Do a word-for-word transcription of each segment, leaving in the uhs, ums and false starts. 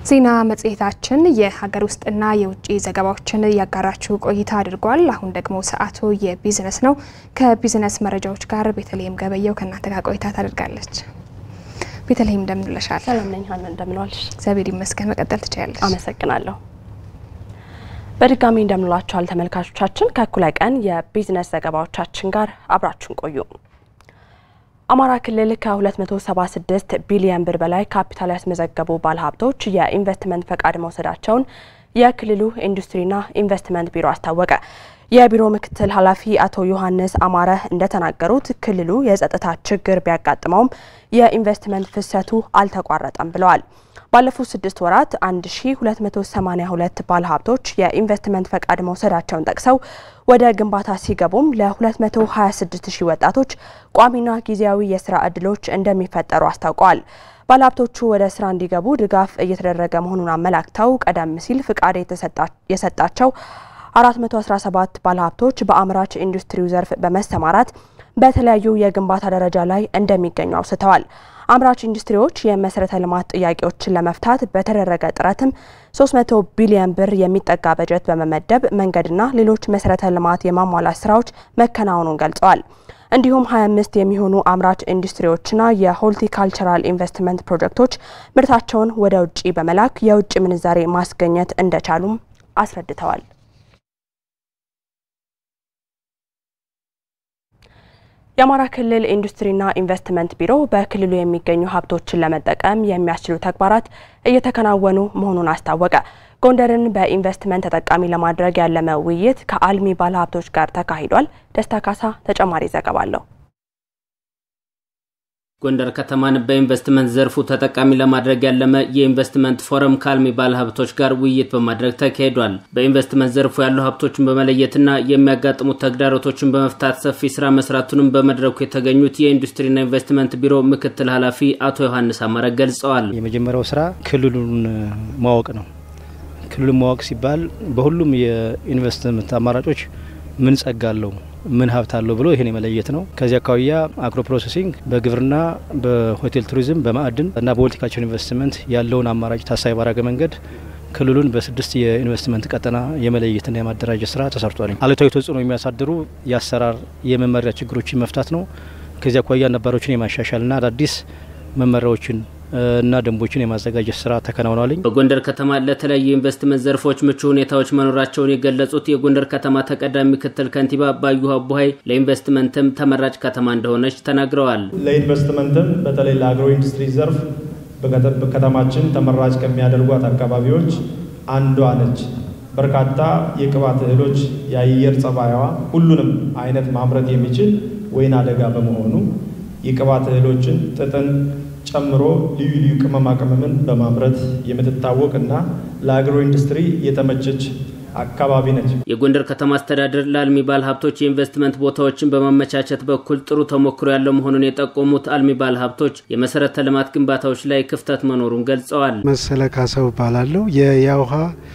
ዜና መጽሔታችን የሀገር ውስጥና የውጪ ዘገባዎችን ያጋራችሁ ቆይታ አድርጓል። አሁን ደግሞ ሰዓቱ የቢዝነስ ነው። ከቢዝነስ መረጃዎች ጋር ቤተልሔም ገበየው ከናንተ ጋር ቆይታ ታደርጋለች። ቤተልሔም እንደምን ውለሻል? ሰላም ነኝ ሀና፣ እንደምን ዋልሽ? እግዚአብሔር ይመስገን። መቀጠል ትችያለሽ። አመሰግናለሁ። በድጋሚ እንደምን ዋላችኋል ተመልካቾቻችን። ከእኩለ ቀን የቢዝነስ ዘገባዎቻችን ጋር አብራችሁን ቆዩ። አማራ ክልል ከ276 ቢሊዮን ብር በላይ ካፒታል ያስመዘገቡ ባለሀብቶች የኢንቨስትመንት ፈቃድ መውሰዳቸውን የክልሉ ኢንዱስትሪና ኢንቨስትመንት ቢሮ አስታወቀ። የቢሮ ምክትል ኃላፊ አቶ ዮሐንስ አማረ እንደተናገሩት ክልሉ የጸጥታ ችግር ቢያጋጥመውም የኢንቨስትመንት ፍሰቱ አልተቋረጠም ብለዋል። ባለፉት ስድስት ወራት አንድ ሺህ ሁለት መቶ ሰማኒያ ሁለት ባለሀብቶች የኢንቨስትመንት ፈቃድ መውሰዳቸውን ጠቅሰው ወደ ግንባታ ሲገቡም ለ226 ሺህ ወጣቶች ቋሚና ጊዜያዊ የስራ ዕድሎች እንደሚፈጠሩ አስታውቀዋል። ባለሀብቶቹ ወደ ስራ እንዲገቡ ድጋፍ እየተደረገ መሆኑን አመላክተው ቀደም ሲል ፍቃድ የሰጣቸው አራት መቶ አስራ ሰባት ባለሀብቶች በአምራች ኢንዱስትሪው ዘርፍ በመሰማራት በተለያዩ የግንባታ ደረጃ ላይ እንደሚገኙ አውስተዋል። አምራች ኢንዱስትሪዎች የመሰረተ ልማት ጥያቄዎችን ለመፍታት በተደረገ ጥረትም ሶስት መቶ ቢሊዮን ብር የሚጠጋ በጀት በመመደብ መንገድና ሌሎች መሰረተ ልማት የማሟላት ስራዎች መከናወኑን ገልጸዋል። እንዲሁም ሀያ አምስት የሚሆኑ አምራች ኢንዱስትሪዎችና የሆርቲካልቸራል ኢንቨስትመንት ፕሮጀክቶች ምርታቸውን ወደ ውጪ በመላክ የውጭ ምንዛሬ ማስገኘት እንደቻሉም አስረድተዋል። የአማራ ክልል ኢንዱስትሪና ኢንቨስትመንት ቢሮ በክልሉ የሚገኙ ሀብቶችን ለመጠቀም የሚያስችሉ ተግባራት እየተከናወኑ መሆኑን አስታወቀ። ጎንደርን በኢንቨስትመንት ተጠቃሚ ለማድረግ ያለመ ውይይት ከአልሚ ባለሀብቶች ጋር ተካሂዷል። ደስታ ካሳ ተጨማሪ ዘገባ አለው። ጎንደር ከተማን በኢንቨስትመንት ዘርፉ ተጠቃሚ ለማድረግ ያለመ የኢንቨስትመንት ፎረም ከአልሚ ባለሀብቶች ጋር ውይይት በማድረግ ተካሂዷል። በኢንቨስትመንት ዘርፉ ያሉ ሀብቶችን በመለየትና የሚያጋጥሙት ተግዳሮቶችን በመፍታት ሰፊ ስራ መስራቱንም በመድረኩ የተገኙት የኢንዱስትሪና ኢንቨስትመንት ቢሮ ምክትል ኃላፊ አቶ ዮሐንስ አማረ ገልጸዋል። የመጀመሪያው ስራ ክልሉን ማወቅ ነው። ክልሉን ማወቅ ሲባል በሁሉም የኢንቨስትመንት አማራጮች ምን ጸጋለው ምን ሀብት አለው ብሎ ይሄን መለየት ነው። ከዚያ አካባቢያ አግሮ ፕሮሰሲንግ በግብርና በሆቴል ቱሪዝም በማዕድን እና በሆርቲካልቸር ኢንቨስትመንት ያለውን አማራጭ ታሳቢ ባደረገ መንገድ ክልሉን በስድስት የኢንቨስትመንት ቀጠና የመለየትና የማደራጀት ስራ ተሰርቷል። አሉታዊ ተጽዕኖ የሚያሳድሩ የአሰራር የመመሪያ ችግሮችን መፍታት ነው። ከዚያ አካባቢያ ነባሮችን የማሻሻልና አዳዲስ መመሪያዎችን እና ደንቦችን የማዘጋጀት ስራ ተከናውኗል። በጎንደር ከተማ ለተለያዩ ኢንቨስትመንት ዘርፎች ምቹ ሁኔታዎች መኖራቸውን የገለጹት የጎንደር ከተማ ተቀዳሚ ምክትል ከንቲባ ባዩሃ ቡሃይ ለኢንቨስትመንትም ተመራጭ ከተማ እንደሆነች ተናግረዋል። ለኢንቨስትመንትም በተለይ ለአግሮ ኢንዱስትሪ ዘርፍ በከተማችን ተመራጭ ከሚያደርጓት አካባቢዎች አንዷ ነች። በርካታ የቅባት እህሎች የአየር ጸባይዋ ሁሉንም አይነት ማምረት የሚችል ወይና አደጋ በመሆኑ የቅባት እህሎችን ጥጥን ጨምሮ ልዩ ልዩ ቅመማ ቅመምን በማምረት የምትታወቅና ለአግሮ ኢንዱስትሪ የተመቸች አካባቢ ነች። የጎንደር ከተማ አስተዳደር ለአልሚ ባለሀብቶች የኢንቨስትመንት ቦታዎችን በማመቻቸት በኩል ጥሩ ተሞክሮ ያለው መሆኑን የጠቆሙት አልሚ ባለሀብቶች የመሰረተ ልማት ግንባታዎች ላይ ክፍተት መኖሩን ገልጸዋል። መሰለ ካሳው ባላለው የያውሃ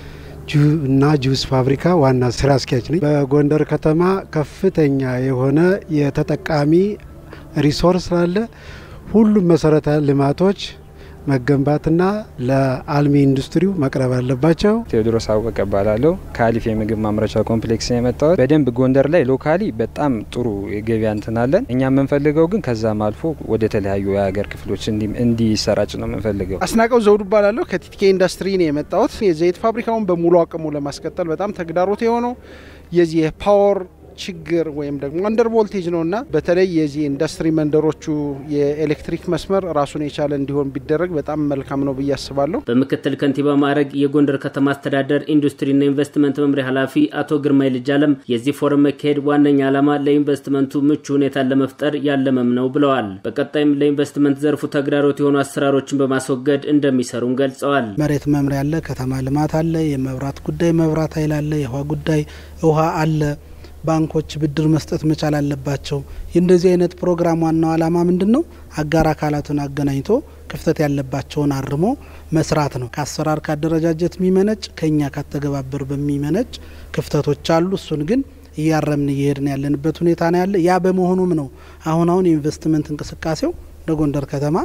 እና ጁስ ፋብሪካ ዋና ስራ አስኪያጅ ነኝ። በጎንደር ከተማ ከፍተኛ የሆነ የተጠቃሚ ሪሶርስ አለ። ሁሉም መሰረተ ልማቶች መገንባትና ለአልሚ ኢንዱስትሪው መቅረብ አለባቸው። ቴዎድሮስ አወቀ ባላለው ከአሊፍ የምግብ ማምረቻ ኮምፕሌክስ የመጣው በደንብ ጎንደር ላይ ሎካሊ በጣም ጥሩ ገበያ እንተናለን። እኛ የምንፈልገው ግን ከዛም አልፎ ወደ ተለያዩ የሀገር ክፍሎች እንዲሰራጭ ነው የምንፈልገው። አስናቀው ዘውዱ ባላለው ከቲቲኬ ኢንዱስትሪ ነው የመጣሁት። የዘይት ፋብሪካውን በሙሉ አቅሙ ለማስቀጠል በጣም ተግዳሮት የሆነው የዚህ የፓወር ችግር ወይም ደግሞ አንደር ቮልቴጅ ነውና በተለይ የዚህ ኢንዱስትሪ መንደሮቹ የኤሌክትሪክ መስመር ራሱን የቻለ እንዲሆን ቢደረግ በጣም መልካም ነው ብዬ አስባለሁ። በምክትል ከንቲባ ማዕረግ የጎንደር ከተማ አስተዳደር ኢንዱስትሪና ኢንቨስትመንት መምሪያ ኃላፊ አቶ ግርማይ ልጃለም የዚህ ፎረም መካሄድ ዋነኛ ዓላማ ለኢንቨስትመንቱ ምቹ ሁኔታን ለመፍጠር ያለመም ነው ብለዋል። በቀጣይም ለኢንቨስትመንት ዘርፉ ተግዳሮት የሆኑ አሰራሮችን በማስወገድ እንደሚሰሩም ገልጸዋል። መሬት መምሪያ አለ፣ ከተማ ልማት አለ፣ የመብራት ጉዳይ መብራት ኃይል አለ፣ የውሃ ጉዳይ ውሃ አለ። ባንኮች ብድር መስጠት መቻል አለባቸው። እንደዚህ አይነት ፕሮግራም ዋናው ዓላማ ምንድነው? አጋር አካላቱን አገናኝቶ ክፍተት ያለባቸውን አርሞ መስራት ነው። ከአሰራር ካደረጃጀት የሚመነጭ ከኛ ከተገባበር በሚመነጭ ክፍተቶች አሉ። እሱን ግን እያረምን እየሄድን ያለንበት ሁኔታ ነው ያለ። ያ በመሆኑም ነው አሁን አሁን ኢንቨስትመንት እንቅስቃሴው ለጎንደር ከተማ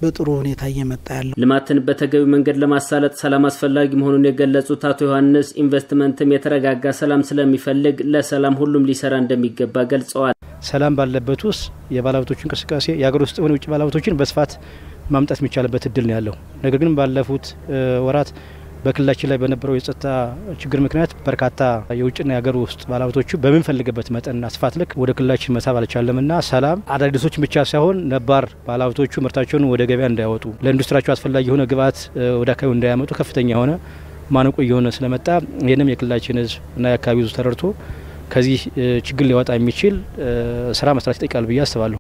በጥሩ ሁኔታ እየመጣ ያለው። ልማትን በተገቢ መንገድ ለማሳለጥ ሰላም አስፈላጊ መሆኑን የገለጹት አቶ ዮሐንስ ኢንቨስትመንትም የተረጋጋ ሰላም ስለሚፈልግ ለሰላም ሁሉም ሊሰራ እንደሚገባ ገልጸዋል። ሰላም ባለበት ውስጥ የባለሀብቶች እንቅስቃሴ የሀገር ውስጥ ሆነ ውጭ ባለሀብቶችን በስፋት ማምጣት የሚቻልበት እድል ነው ያለው። ነገር ግን ባለፉት ወራት በክልላችን ላይ በነበረው የጸጥታ ችግር ምክንያት በርካታ የውጭና የሀገር ውስጥ ባለሀብቶቹ በምንፈልግበት መጠንና ስፋት ልክ ወደ ክልላችን መሳብ አልቻለምና ሰላም አዳዲሶች ብቻ ሳይሆን ነባር ባለሀብቶቹ ምርታቸውን ወደ ገበያ እንዳያወጡ ለኢንዱስትሪያቸው አስፈላጊ የሆነ ግብዓት ወደ አካባቢው እንዳያመጡ ከፍተኛ የሆነ ማነቆ እየሆነ ስለመጣ ይህንም የክልላችን ሕዝብ እና የአካባቢው ሕዝብ ተረድቶ ከዚህ ችግር ሊወጣ የሚችል ስራ መስራት ይጠይቃል ብዬ አስባለሁ።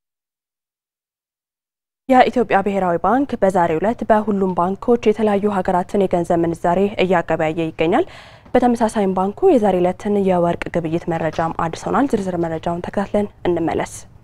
የኢትዮጵያ ብሔራዊ ባንክ በዛሬው ዕለት በሁሉም ባንኮች የተለያዩ ሀገራትን የገንዘብ ምንዛሬ እያገበያየ ይገኛል። በተመሳሳይም ባንኩ የዛሬ ዕለትን የወርቅ ግብይት መረጃም አድርሶናል። ዝርዝር መረጃውን ተከታትለን እንመለስ።